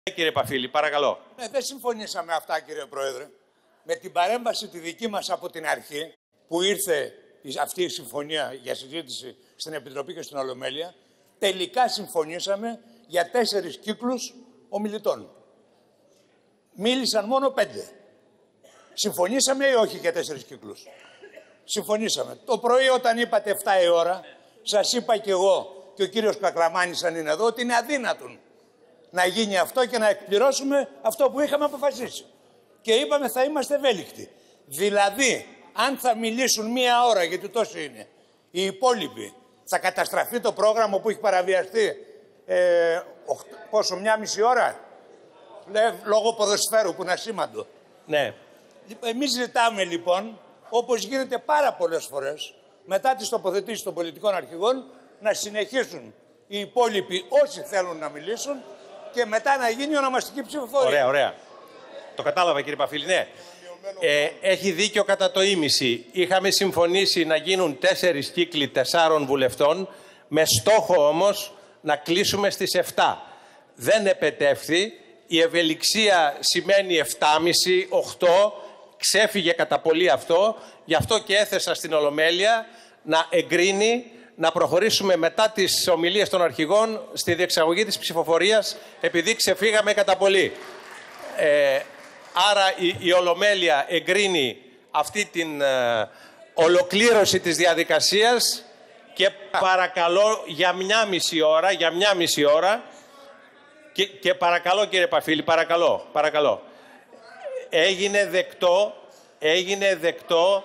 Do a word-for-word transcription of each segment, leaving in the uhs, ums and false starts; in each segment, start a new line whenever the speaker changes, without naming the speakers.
Κύριε Παφίλη, παρακαλώ.
Ναι, δεν συμφωνήσαμε αυτά, κύριε Πρόεδρε. Με την παρέμβαση τη δική μας από την αρχή, που ήρθε αυτή η συμφωνία για συζήτηση στην Επιτροπή και στην Ολομέλεια, τελικά συμφωνήσαμε για τέσσερις κύκλους ομιλητών. Μίλησαν μόνο πέντε. Συμφωνήσαμε ή όχι για τέσσερις κύκλους? Συμφωνήσαμε. Το πρωί όταν είπατε εφτά η ώρα, σας είπα και εγώ και ο κύριος Κακλαμάνης αν είναι εδώ, ότι είναι αδύνατον να γίνει αυτό και να εκπληρώσουμε αυτό που είχαμε αποφασίσει. Και είπαμε θα είμαστε ευέλικτοι. Δηλαδή, αν θα μιλήσουν μία ώρα, γιατί τόσο είναι, οι υπόλοιποι, θα καταστραφεί το πρόγραμμα που έχει παραβιαστεί ε, οχ, πόσο, μια μισή ώρα, Λε, λόγω ποδοσφαίρου που είναι ασήμαντο.
Ναι.
Εμείς ζητάμε λοιπόν, όπως γίνεται πάρα πολλές φορές, μετά τις τοποθετήσεις των πολιτικών αρχηγών, να συνεχίσουν οι υπόλοιποι όσοι θέλουν να μιλήσουν και μετά να γίνει ονομαστική ψηφοφορία.
Ωραία, ωραία. Το κατάλαβα, κύριε Παφίλη, ναι. Ε, έχει δίκιο κατά το ίμιση. Είχαμε συμφωνήσει να γίνουν τέσσερις κύκλοι τεσσάρων βουλευτών, με στόχο όμως να κλείσουμε στις εφτά. Δεν επετεύθη. Η ευελιξία σημαίνει εφτά και μισή, οκτώ. Ξέφυγε κατά πολύ αυτό. Γι' αυτό και έθεσα στην Ολομέλεια να εγκρίνει να προχωρήσουμε μετά τις ομιλίες των αρχηγών στη διεξαγωγή της ψηφοφορίας, επειδή ξεφύγαμε κατά πολύ. Ε, άρα η, η Ολομέλεια εγκρίνει αυτή την ε, ολοκλήρωση της διαδικασίας και παρακαλώ για μια μισή ώρα, για μια μισή ώρα και, και παρακαλώ κύριε Παφίλη, παρακαλώ, παρακαλώ. Έγινε δεκτό, έγινε δεκτό.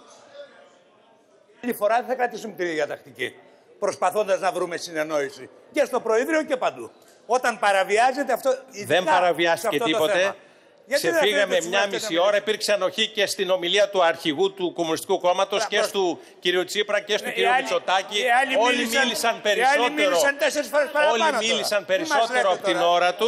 Άλλη φορά δεν θα κρατήσουμε την ίδια τακτική, προσπαθώντας να βρούμε συνεννόηση και στο Προεδρείο και παντού. Όταν παραβιάζεται αυτό.
Δεν παραβιάστηκε τίποτε. Ξεφύγαμε μια μισή ώρα. Υπήρξε ανοχή και στην ομιλία του αρχηγού του Κομμουνιστικού Κόμματος και του κ. Τσίπρα και του κ. Μητσοτάκη. Όλοι μίλησαν περισσότερο. Όλοι μίλησαν περισσότερο από την ώρα του.